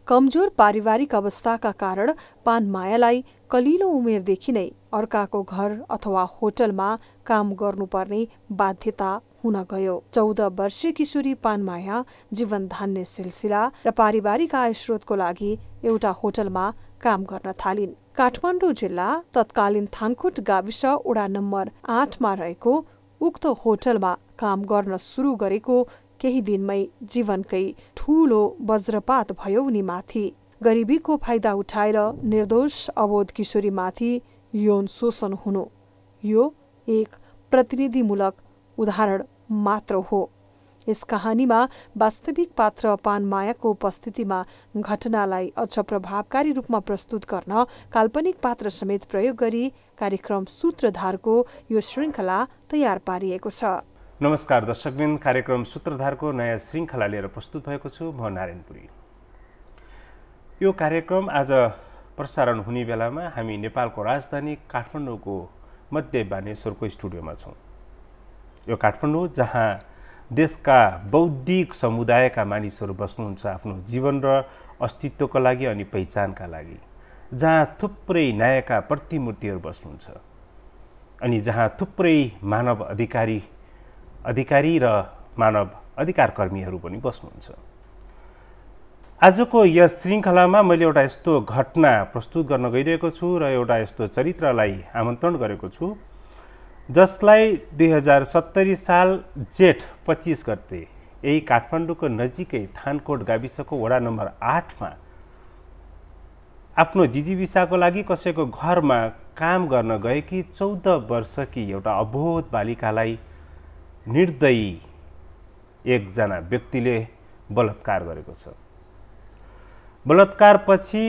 कमजोर पारिवारिक अवस्थाका कारण पानमायालाई कलिलो उमेरदेखि नै अर्काको घर अथवा होटलमा काम गर्नुपर्ने बाध्यता हुन गयो। 14 वर्षीय किशोरी पानमाया जीवन धान्ने सिलसिला र पारिवारिक आय स्रोतको लागि एउटा होटलमा काम गर्न थालिन्। काठमाडौँ जिल्ला तत्कालीन थानकोट गाविस वडा नम्बर 8 मा रहेको उक्त होटलमा काम गर्न सुरु गरेको केही दिनमै जीवनकै ठूलो वज्रपात भयो उनीमाथि। गरिबीको फाइदा उठाएर निर्दोष अबोध किशोरीमाथि यौन शोषण हुनु यो एक प्रतिनिधिमूलक उदाहरण मात्र हो। यस कहानीमा वास्तविक पात्र पानमायाको उपस्थितिमा घटनालाई अझ प्रभावकारी रूपमा प्रस्तुत गर्न काल्पनिक पात्र समेत प्रयोग गरी कार्यक्रम सूत्रधारको यो श्रृङ्खला तयार पारिएको छ। नमस्कार दर्शकवृन्द, कार्यक्रम सूत्रधारको नयाँ श्रृङ्खला लिएर प्रस्तुत भएको छु म नारायणपुरी। यो कार्यक्रम आज प्रसारण हुने बेलामा हामी नेपालको राजधानी काठमाडौँको मध्य बानेश्वरको स्टुडियोमा छौँ। यो काठमाडौँ जहाँ देशका बौद्धिक समुदायका मानिसहरू बस्नुहुन्छ आफ्नो जीवन र अस्तित्वको लागि अनि पहिचानका लागि, जहाँ थुप्रै न्यायका प्रतिमूर्तिहरू बस्नुहुन्छ अनि जहाँ थुप्रै मानव अधिकारी र मानव अधिकार कर्मीहरू पनि बस्नुहुन्छ। आजको यस श्रृङ्खलामा मैले एउटा यस्तो घटना प्रस्तुत गर्न गइरहेको छु र एउटा यस्तो चरित्रलाई आमन्त्रण गरेको छु जसलाई 2070 साल जेठ 25 गते यही काठमाडौँको नजिकै थानकोट गाविसको वडा नम्बर 8 मा आफ्नो जिजीविसाको लागि कसैको घरमा काम गर्न गएकी 14 वर्षकी एउटा अबोध बालिकालाई निर्दयी एकजना व्यक्तिले बलात्कार गरेको छ। बलात्कारपछि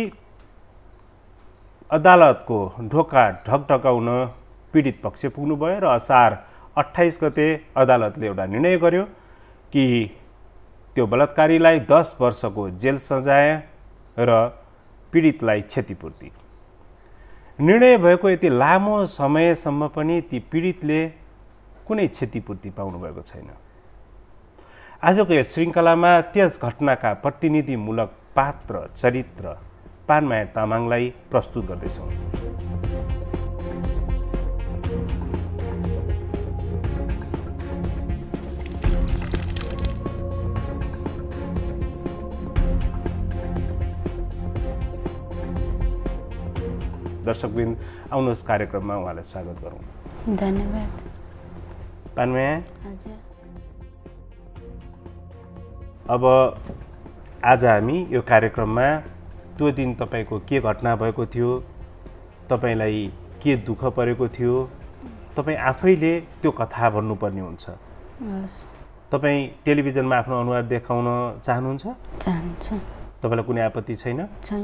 अदालतको ढोका ढकढकाउन पीडित पक्ष पुग्नुभयो र असार 28 गते अदालतले एउटा निर्णय गर्यो कि त्यो बलात्कारीलाई 10 वर्षको जेल सजाय र पीडितलाई क्षतिपूर्ति। निर्णय भएको यति लामो समयसम्म पनि ती पीडितले कुनै क्षतिपूर्ति पाउनुभएको छैन। आजको यस श्रृङ्खलामा त्यस घटनाका प्रतिनिधिमूलक पात्र चरित्र पानमाया तामाङलाई प्रस्तुत गर्दैछौँ। दर्शकवृन्द, आउनुहोस् कार्यक्रममा उहाँलाई स्वागत गरौँ। धन्यवाद। पानमाया, अब आज हामी यो कार्यक्रममा त्यो दिन तपाईँको के घटना भएको थियो, तपाईँलाई के दुःख परेको थियो, तपाईँ आफैले त्यो कथा भन्नुपर्ने हुन्छ। तपाईँ टेलिभिजनमा आफ्नो अनुहार देखाउन चाहनुहुन्छ? चाहन्छु। तपाईँलाई कुनै आपत्ति छैन? छैन।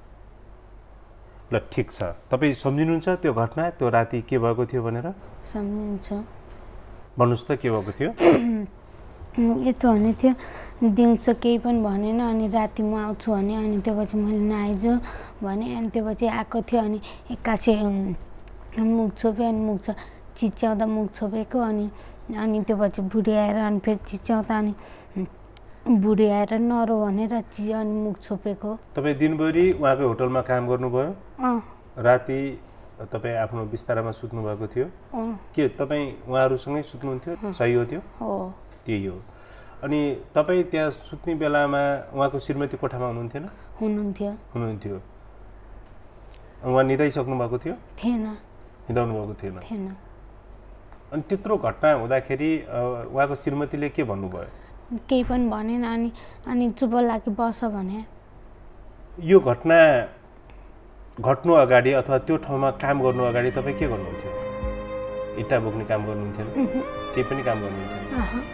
ल ठिक छ, तपाईँ सम्झिनुहुन्छ त्यो घटना, त्यो राति के भएको थियो भनेर? सम्झिन्छु। भन्नुहोस् त के भएको थियो? यस्तो हुने थियो, दिउँसो केही पनि भनेन अनि राति म आउँछु भने अनि त्यसपछि मैले नआइजु भने अनि त्यसपछि आएको थियो अनि एक्कासी मुख छोप्यो अनि मुख चिच्याउँदा मुख छोपेको अनि त्यसपछि बुढी आएर अनि फेरि चिच्याउँदा अनि बुढी आएर नरो भनेर अनि मुख छोपेको। तपाईँ दिनभरि उहाँकै होटलमा काम गर्नुभयो? राति तपाईँ आफ्नो बिस्तारामा सुत्नु भएको थियो? के तपाईँ उहाँहरूसँगै सुत्नुहुन्थ्यो? सही हो त्यो? हो, त्यही हो। अनि तपाईँ त्यहाँ सुत्ने बेलामा उहाँको श्रीमती कोठामा हुनुहुन्थेन? हुनुहुन्थ्यो। उहाँ निदाइसक्नु भएको थियो? थिएन। निदाउनु भएको थिएन? अनि त्यत्रो घटना हुँदाखेरि उहाँको श्रीमतीले के भन्नुभयो? केही पनि भनेन अनि चुप लागि बस भने। यो घटना घट्नु अगाडि अथवा त्यो ठाउँमा काम गर्नु अगाडि तपाईँ के गर्नुहुन्थ्यो? इट्टा बोक्ने काम गर्नुहुन्थेन? केही पनि काम गर्नुहुन्थेन?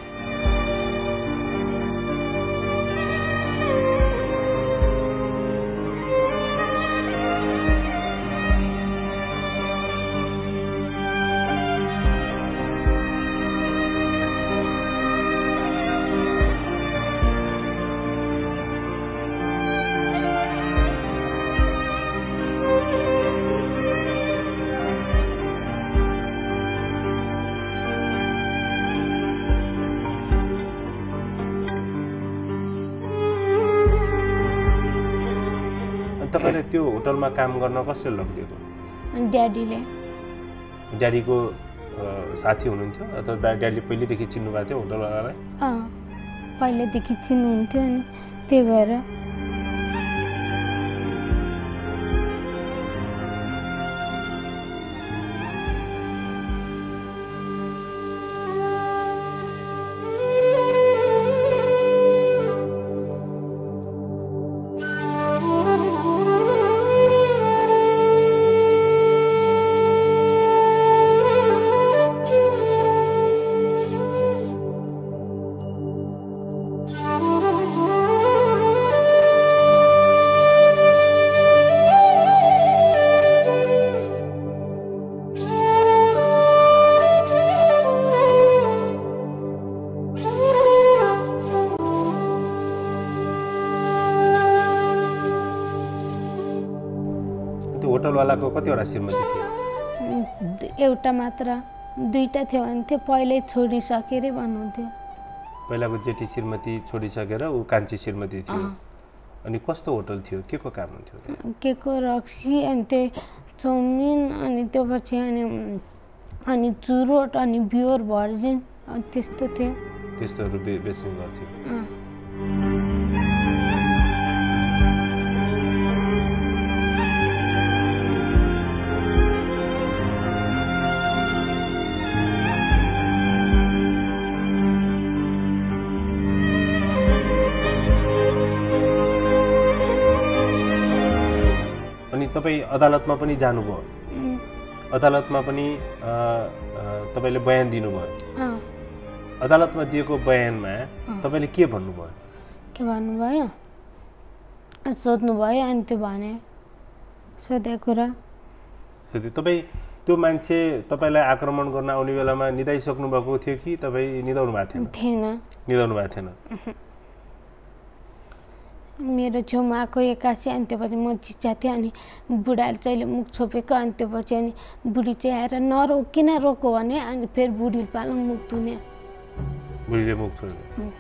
त्यो होटलमा काम गर्न कसले लगिदिएको ड्याडीले ड्याडीको साथी हुनुहुन्थ्यो अथवा ड्याडीले पहिलेदेखि चिन्नुभएको थियो होटलवालालाई पहिलेदेखि चिन्नुहुन्थ्यो अनि त्यही भएर होटलवालाको कतिवटा श्रीमती थियो एउटा मात्र दुईटा थियो भने थियो पहिल्यै छोडिसके रे भन्नुहुन्थ्यो पहिलाको जेठी श्रीमती छोडिसकेर ऊ कान्छी श्रीमती थियो अनि कस्तो होटल थियो के को काम हुन्थ्यो के को रक्सी अनि त्यो चाउमिन अनि त्यो पछि अनि चुरोट अनि बियर भर्जिन त्यस्तो थियो त्यस्तोहरू बेच्ने गर्थ्यो तपाईँ अदालतमा पनि जानुभयो अदालतमा पनि तपाईँले बयान दिनुभयो अदालतमा दिएको बयानमा तपाईँले के भन्नुभयो सोध्नुभयो अनि त्यो भने सोधे कुरा तपाईँ त्यो मान्छे तपाईँलाई आक्रमण गर्न आउने बेलामा निदाइसक्नु भएको थियो कि तपाईँ निदाउनु भएको थिएन निदाउनु भएको थिएन मेरो छेउमा आएको एक्कासी अनि त्यसपछि म चिच्चा थिएँ अनि बुढाले चाहिँ मुख छोपेको अनि त्यसपछि अनि बुढी चाहिँ आएर नरोक किन रोको भने अनि फेरि बुढीले पालो मुख धुने बुढीले मुख छोड्यो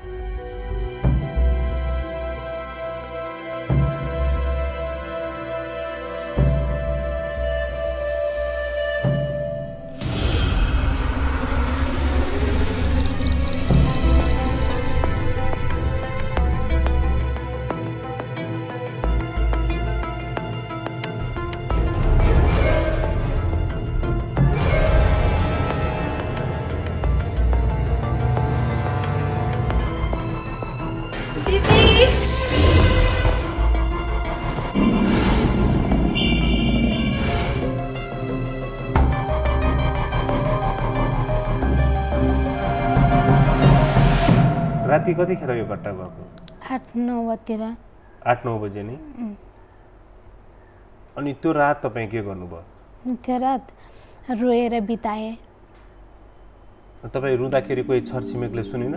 राति कतिखेर यो घटना भएको 8-9 बजेतिर 8-9 बजे नि अनि त्यो रात तपाईँ के गर्नुभयो त्यो रात रोएर बिताए तपाईँ रुँदाखेरि कोही छरछिमेकले सुनेन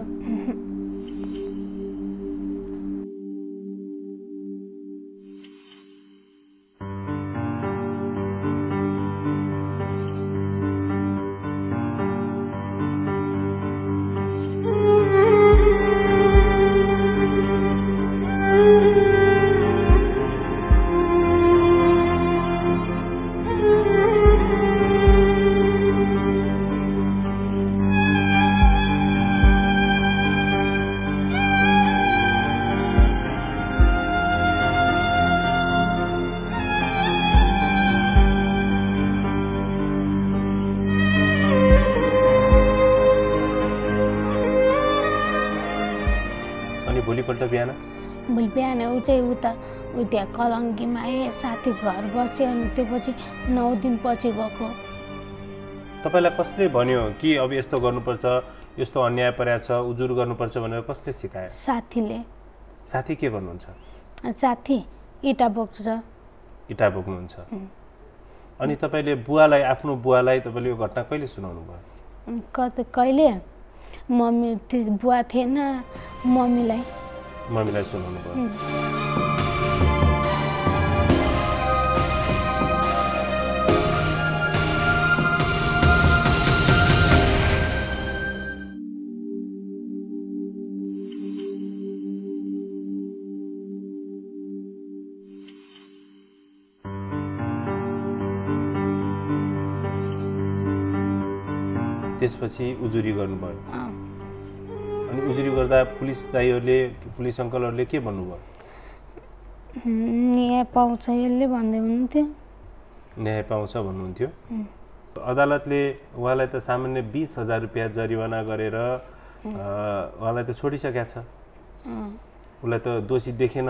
भोलि बिहान ऊ चाहिँ उता त्यहाँ कलङ्गीमा आए साथी घर बस्यो अनि त्यसपछि 9 दिनपछि गएको तपाईँलाई कसले भन्यो कि अब यस्तो गर्नुपर्छ यस्तो अन्याय परेको छ उजुर गर्नुपर्छ भनेर कसले सिकायो साथीले साथी के गर्नुहुन्छ साथी इटा बोक्नुहुन्छ अनि तपाईँले बुवालाई आफ्नो बुवालाई तपाईँले यो घटना कहिले सुनाउनु भयो कहिले मम्मी बुवा थिएन मम्मीलाई सुनाउनु भयो त्यसपछि उजुरी गर्नुभयो अनि उजुरी गर्दा पुलिस दाइहरूले पुलिस अङ्कलहरूले के भन्नुभयो न्याय पाउँछ यसले भन्दै हुनुहुन्थ्यो न्याय पाउँछ भन्नुहुन्थ्यो अदालतले उहाँलाई त सामान्य 20,000 रुपियाँ जरिवाना गरेर उहाँलाई त छोडिसकेको छ उसलाई त दोषी देखेन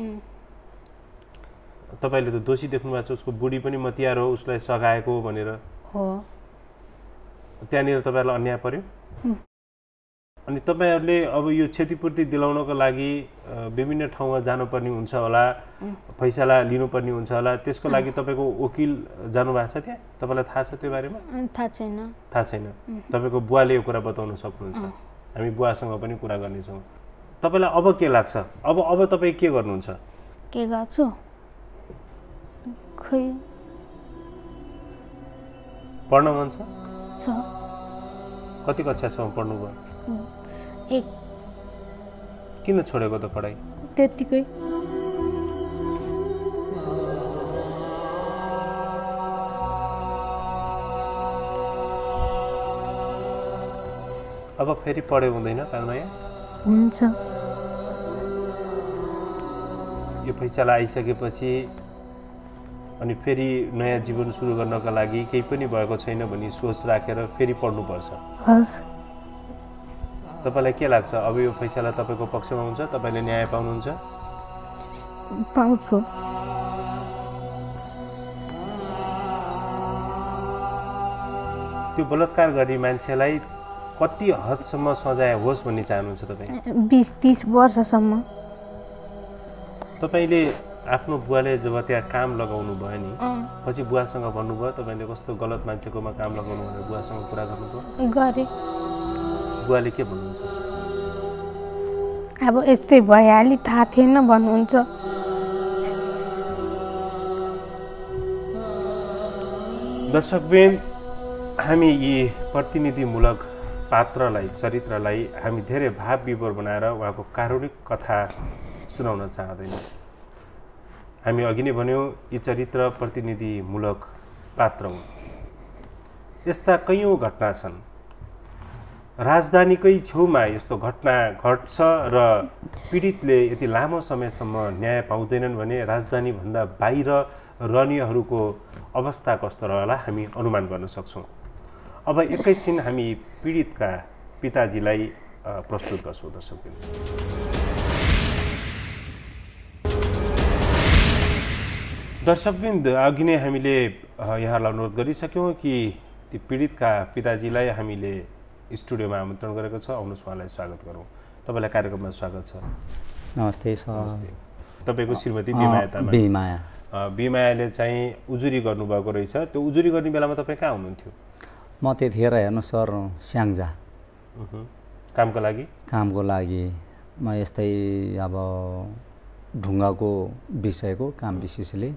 तपाईँले त दोषी देख्नु भएको छ उसको बुढी पनि मतियार हो उसलाई सघाएको भनेर हो त्यहाँनिर तपाईँहरूलाई अन्याय पर्यो अनि तपाईँहरूले अब यो क्षतिपूर्ति दिलाउनको लागि विभिन्न ठाउँमा जानुपर्ने हुन्छ होला फैसला लिनुपर्ने हुन्छ होला त्यसको लागि तपाईँको वकिल जानुभएको छ त्यहाँ तपाईँलाई थाहा छ त्यो बारेमा थाहा छैन तपाईँको बुवाले यो कुरा बताउन सक्नुहुन्छ हामी बुवासँग पनि कुरा गर्नेछौँ तपाईँलाई अब के लाग्छ अब तपाईँ के गर्नुहुन्छ के गर्छु खै पढ्न मन छ कति कक्षासम्म पढ्नुभयो एक किन छोडेको त पढाइ त्यतिकै अब फेरि पढ्यो हुँदैन पाङ्माया हुन्छ यो फैसला आइसकेपछि अनि फेरि नयाँ जीवन सुरु गर्नका लागि केही पनि भएको छैन भन्ने सोच राखेर फेरि पढ्नुपर्छ हस् तपाईँलाई के लाग्छ अब यो फैसला तपाईँको पक्षमा हुन्छ तपाईँले न्याय पाउनुहुन्छ पाउँछु त्यो बलात्कार गर्ने मान्छेलाई कति हदसम्म सजाय होस् भन्ने चाहनुहुन्छ तपाईँ 20-30 वर्षसम्म तपाईँले आफ्नो बुवाले जब त्यहाँ काम लगाउनु भयो नि पछि बुवासँग भन्नुभयो तपाईँले कस्तो गलत मान्छेकोमा काम लगाउनु भनेर बुवासँग कुरा गर्नुभयो गरे बुवाले के भन्नुहुन्छ अब यस्तै भइहाल्यो थाहा थिएन भन्नुहुन्छ दर्शकवृन्द हामी यी प्रतिनिधिमूलक पात्रलाई चरित्रलाई हामी धेरै भाव विभोर बनाएर उहाँको कारुणिक कथा सुनाउन चाहदैनौँ हामी अघि नै भन्यौँ यी चरित्र प्रतिनिधिमूलक पात्र हुन् यस्ता कैयौँ घटना छन् राजधानीकै छेउमा यस्तो घटना घट्छ र पीडितले यति लामो समयसम्म न्याय पाउँदैनन् भने राजधानीभन्दा बाहिर रहनेहरूको अवस्था कस्तो रहला हामी अनुमान गर्न सक्छौँ अब एकैछिन हामी पीडितका पिताजीलाई प्रस्तुत गर्छौँ दर्शकवृन्द दर्शकवृन्द अघि नै हामीले यहाँलाई अनुरोध गरिसक्यौँ कि ती पीडितका पिताजीलाई हामीले स्टुडियोमा आमन्त्रण गरेको छ आउनुहोस् उहाँलाई स्वागत गरौँ तपाईँलाई कार्यक्रममा स्वागत छ नमस्ते सर नमस्ते तपाईँको श्रीमती बिमाया तामाङ बिमायाले चाहिँ उजुरी गर्नुभएको रहेछ त्यो उजुरी गर्ने बेलामा तपाईँ कहाँ हुनुहुन्थ्यो म त्यतिखेर हेर्नु सर स्याङ्जा कामको लागि म यस्तै अब ढुङ्गाको विषयको काम विशेषले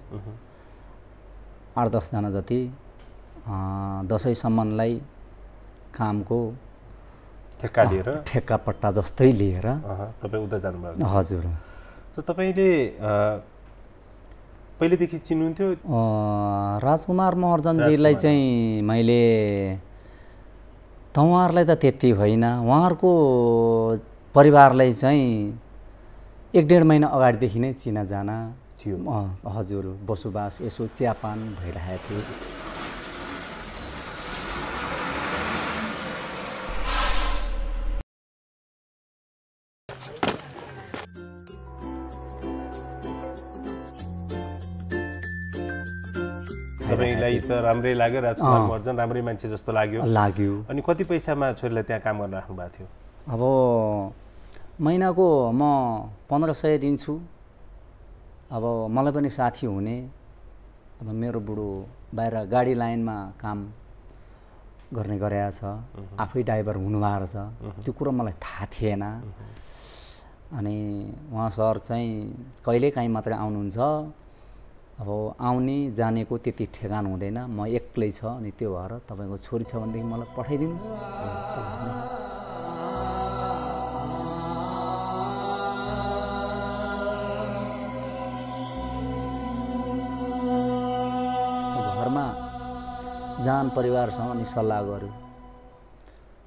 8-10 जना जति दसैँसम्मलाई कामको ठेक्का पट्टा जस्तै लिएर तपाईँ उता जानुभयो हजुर तपाईँले पहिलेदेखि चिन्नुहुन्थ्यो राजकुमार महर्जनजीलाई चाहिँ मैले त उहाँहरूलाई त त्यति होइन उहाँहरूको परिवारलाई चाहिँ 1-1.5 महिना अगाडिदेखि नै चिनाजाना थियो हजुर बसोबास यसो चियापान भइरहेको थियो तपाईलाई त राम्रै लाग्यो राजकुमार महर्जन राम्रै मान्छे जस्तो लाग्यो अनि कति पैसामा छोरीलाई त्यहाँ काम गर्न राख्नु भएको थियो अब महिनाको म 1500 दिन्छु अब मलाई पनि साथी हुने अब मेरो बुढो बाहिर गाडी लाइनमा काम गर्ने गरेको छ आफै ड्राइभर हुनुभएको छ त्यो कुरो मलाई थाहा थिएन अनि उहाँ सर चाहिँ कहिलेकाहीँ मात्रै आउनुहुन्छ अब आउने जानेको त्यति ठेगान हुँदैन म एक्लै छ अनि त्यो भएर तपाईँको छोरी छ भनेदेखि मलाई पठाइदिनुहोस् घरमा जान परिवारसँग अनि सल्लाह गर्यो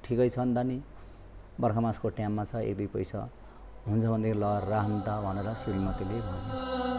ठिकै छ नि त नि बर्खा मासको टाइममा छ 1-2 पैसा हुन्छ भनेदेखि ल राख्नु त भनेर श्रीमतीले भन्यो।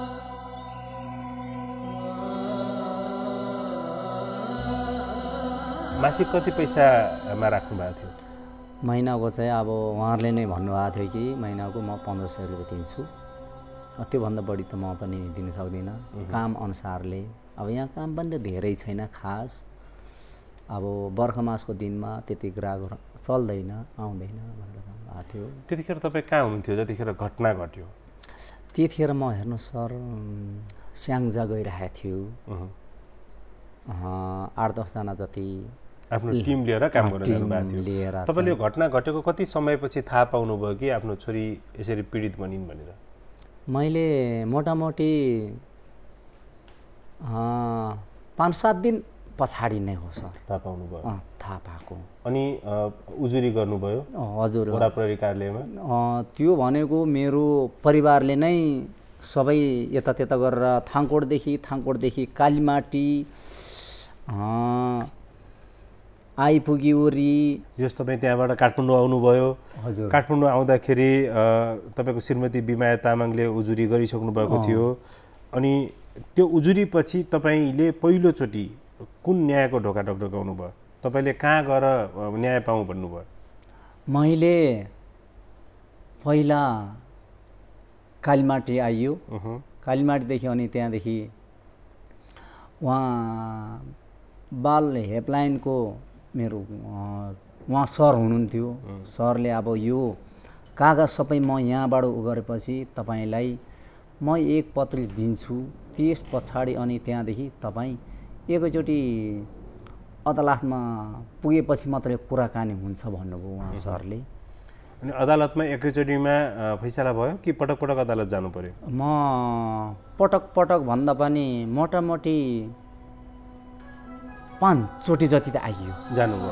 मासिक कति पैसामा राख्नु भएको थियो? महिनाको चाहिँ अब उहाँहरूले नै भन्नुभएको थियो कि महिनाको म 1500 रुपियाँ दिन्छु, त्योभन्दा बढी त म पनि दिन सक्दिनँ काम अनुसारले। अब यहाँ काम पनि त धेरै छैन खास, अब बर्खा मासको दिनमा त्यति ग्राहक चल्दैन आउँदैन भनेर भन्नुभएको थियो। त्यतिखेर तपाईँ कहाँ हुनुहुन्थ्यो जतिखेर घटना घट्यो? त्यतिखेर म हेर्नु सर स्याङ्जा गइरहेको थियो, 8-10 जना जति आफ्नो टिम लिएर काम गर्न जानुभएको थियो। तपाईँले यो घटना घटेको कति समयपछि थाहा पाउनुभयो कि आफ्नो छोरी यसरी पीडित बनिन् भनेर? मैले मोटामोटी 5-7 दिन पछाडि नै हो सर थाहा पाउनुभयो। थाहा पाएको। अनि उजुरी गर्नुभयो? हजुर वडा प्रहरी कार्यालयमा। त्यो भनेको मेरो परिवारले नै सबै यतात्यता गरेर थाङकोटदेखि कालीमाटी आइपुगी ओरी। जस तपाईँ त्यहाँबाट काठमाडौँ आउनुभयो। हजुर। काठमाडौँ आउँदाखेरि तपाईँको श्रीमती बिमाया तामाङले उजुरी गरिसक्नु भएको थियो। अनि त्यो उजुरी पछि तपाईँले पहिलोचोटि कुन न्यायको ढोका ढकढकाउनु भयो? तपाईँले कहाँ गएर न्याय पाऊँ भन्नुभयो? मैले पहिला कालीमाटी आइयो, कालीमाटीदेखि अनि त्यहाँदेखि उहाँ बाल हेल्पलाइनको मेरो उहाँ सर हुनुहुन्थ्यो। सरले अब यो कागज सबै म यहाँबाट गरेपछि तपाईँलाई म एक पत्री दिन्छु, त्यस पछाडि अनि त्यहाँदेखि तपाईँ एकैचोटि अदालतमा पुगेपछि मात्रै कुराकानी हुन्छ भन्नुभयो उहाँ सरले। अनि अदालतमा एकैचोटिमा फैसला भयो कि पटक पटक अदालत जानु पर्यो? म पटक पटक भन्दा पनि मोटामोटी 5 चोटि जति त आइयो। जानुभयो?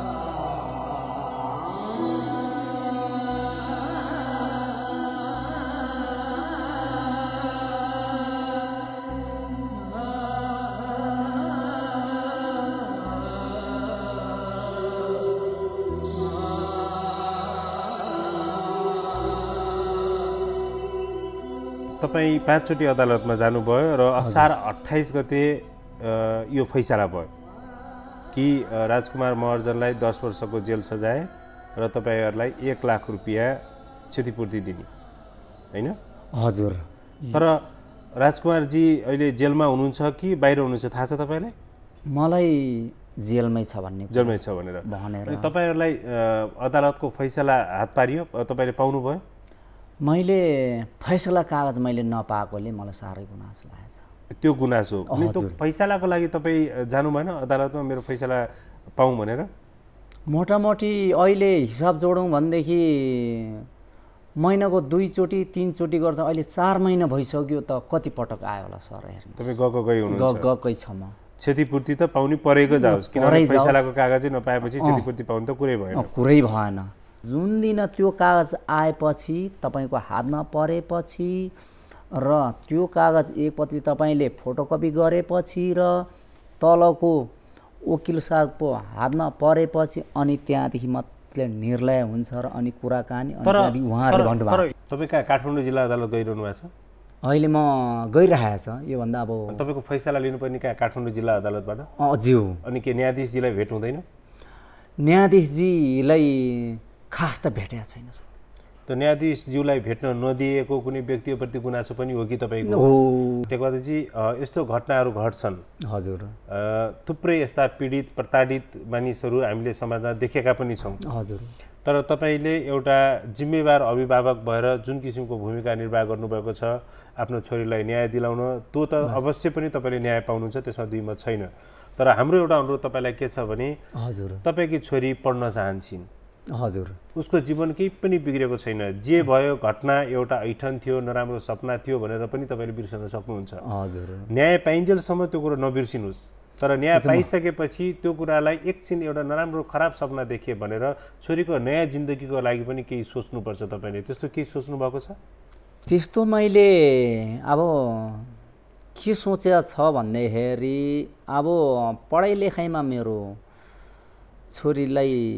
तपाईँ 5 चोटि अदालतमा जानुभयो र असार 28 गते यो फैसला भयो कि राजकुमार महर्जनलाई 10 वर्षको जेल सजाय र तपाईँहरूलाई 1 लाख रुपियाँ क्षतिपूर्ति दिने, होइन? हजुर। तर राजकुमारजी अहिले जेलमा हुनुहुन्छ कि बाहिर हुनुहुन्छ थाहा छ तपाईँलाई? मलाई जेलमै छ भन्ने जेलमै छ भनेर अनि तपाईँहरूलाई अदालतको फैसला हात पारियो, तपाईँले पाउनुभयो? मैले फैसला कागज मैले नपाएकोले मलाई साह्रै गुनासो लागेछ। त्यो गुनासो अनि त्यो फैसलाको लागि तपाईँ जानु भएन अदालतमा मेरो फैसला पाऊँ भनेर? मोटामोटी अहिले हिसाब जोडौँ भनेदेखि महिनाको 2 चोटि 3 चोटि गर्दा अहिले 4 महिना भइसक्यो त कति पटक आयो होला सर हेर्नु? तपाईँ गएकै हुनुहुन्छ? गएकै छ म। क्षतिपूर्ति त पाउनै परेको जाओस्, किनभने फैसलाको कागजै नपाएपछि क्षतिपूर्ति पाउनु त कुरै भएन। कुरै भएन। जुन दिन त्यो कागज आएपछि तपाईँको हातमा परेपछि र त्यो कागज एक पत्री तपाईँले फोटोकपी गरेपछि र तलको वकिल साहबको हातमा परेपछि अनि त्यहाँदेखि मात्रै निर्णय हुन्छ र अनि कुराकानी अनि उहाँहरूले भन्नुभयो। तपाईँ कहाँ काठमाडौँ जिल्ला अदालत गइरहनु भएको छ? अहिले म गइरहेको छ। योभन्दा अब तपाईँको फैसला लिनुपर्ने कहाँ काठमाडौँ जिल्ला अदालतबाट? ज्यू। अनि के न्यायाधीशजीलाई भेट हुँदैन? न्यायाधीशजीलाई खास त भेटेको छैन सर। त न्यायाधीशज्यूलाई भेट्न नदिएको कुनै व्यक्तिप्रति गुनासो पनि हो कि तपाईँको? टेकबहादुरजी यस्तो घटनाहरू घट्छन्। हजुर। थुप्रै यस्ता पीडित प्रताडित मानिसहरू हामीले समाजमा देखेका पनि छौँ। हजुर। तर तपाईँले एउटा जिम्मेवार अभिभावक भएर जुन किसिमको भूमिका निर्वाह गर्नुभएको छ आफ्नो छोरीलाई न्याय दिलाउन, त्यो त अवश्य पनि तपाईँले न्याय पाउनुहुन्छ, त्यसमा दुई मत छैन। तर हाम्रो एउटा अनुरोध तपाईँलाई के छ भने हजुर तपाईँकी छोरी पढ्न चाहन्छन्। हजुर। उसको जीवन केही पनि बिग्रेको छैन। जे भयो घटना एउटा ऐठन थियो, नराम्रो सपना थियो भनेर पनि तपाईँले बिर्सन सक्नुहुन्छ। हजुर। न्याय पाइन्जेलसम्म त्यो कुरो नबिर्सिनुहोस्। तर न्याय पाइसकेपछि त्यो कुरालाई एकछिन एउटा नराम्रो खराब सपना देखे भनेर छोरीको नयाँ जिन्दगीको लागि पनि केही सोच्नुपर्छ। तपाईँले त्यस्तो केही सोच्नु भएको छ? त्यस्तो मैले अब के सोचेको छ भन्दाखेरि अब पढाइ लेखाइमा मेरो छोरीलाई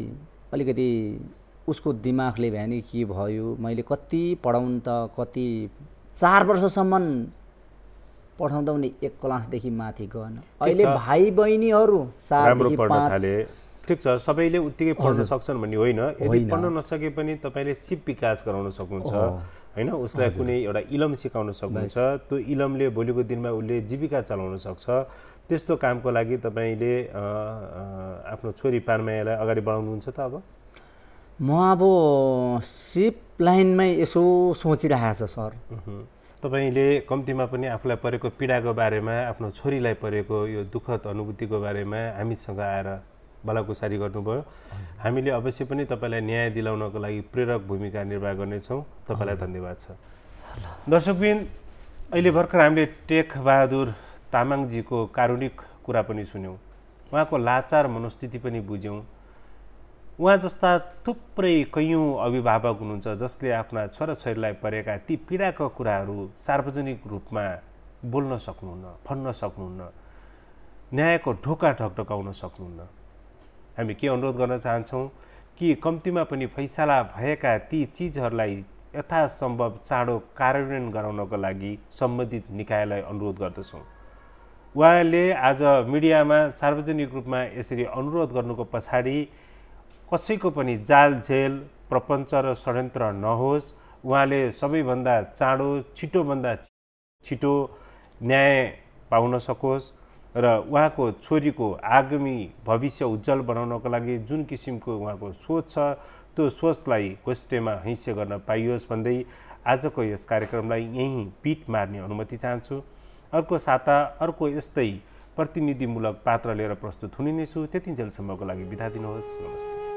अलिकति उसको दिमागले भ्यानी के भयो, मैले कति पढाउनु त कति 4 वर्षसम्म पढाउँदा उनी 1 क्लासदेखि माथि गएन। अहिले भाइ बहिनीहरू 4 देखि 5 ठिक छ, सबैले उत्तिकै पढ्न सक्छन् भन्ने होइन। यदि पढ्न नसके पनि तपाईँले सिप विकास गराउन सक्नुहुन्छ होइन, उसलाई कुनै एउटा इलम सिकाउन सक्नुहुन्छ। त्यो इलमले भोलिको दिनमा उसले जीविका चलाउन सक्छ। त्यस्तो कामको लागि तपाईँले आफ्नो छोरी पानमायालाई अगाडि बढाउनुहुन्छ त? अब म अब सिप लाइनमै यसो सोचिरहेको छ सर। तपाईँले कम्तीमा पनि आफूलाई परेको पीडाको बारेमा, आफ्नो छोरीलाई परेको यो दुःखद अनुभूतिको बारेमा हामीसँग आएर भलाकुसारी गर्नुभयो। हामीले अवश्य पनि तपाईँलाई न्याय दिलाउनको लागि प्रेरक भूमिका निर्वाह गर्नेछौँ। तपाईँलाई धन्यवाद छ। दर्शकबिन, अहिले भर्खर हामीले टेक बहादुर तामाङजीको कारुणिक कुरा पनि सुन्यौँ, उहाँको लाचार मनोस्थिति पनि बुझ्यौँ। उहाँ जस्ता थुप्रै कैयौँ अभिभावक हुनुहुन्छ जसले आफ्ना छोराछोरीलाई परेका ती पीडाका कुराहरू सार्वजनिक रूपमा बोल्न सक्नुहुन्न, भन्न सक्नुहुन्न, न्यायको ढोका ढकढकाउन सक्नुहुन्न। हामी के अनुरोध गर्न चाहन्छौँ कि कम्तीमा पनि फैसला भएका ती चिजहरूलाई यथासम्भव चाँडो कार्यान्वयन गराउनको लागि सम्बन्धित निकायलाई अनुरोध गर्दछौँ। उहाँले आज मिडियामा सार्वजनिक रूपमा यसरी अनुरोध गर्नुको पछाडि कसैको पनि जाल झेल प्रपञ्च र षड्यन्त्र नहोस्, उहाँले सबैभन्दा चाँडो छिटोभन्दा छिटो न्याय पाउन सकोस् र उहाँको छोरीको आगामी भविष्य उज्जवल बनाउनको लागि जुन किसिमको उहाँको सोच छ त्यो सोचलाई गोष्ठीमा हैस्य गर्न पाइयोस् भन्दै आजको यस कार्यक्रमलाई यहीँ पिट मार्ने अनुमति चाहन्छु। अर्को साता अर्को यस्तै प्रतिनिधिमूलक पात्र लिएर प्रस्तुत हुने नै छु। त्यतिन्जेलसम्मको लागि बिदा दिनुहोस्। नमस्ते।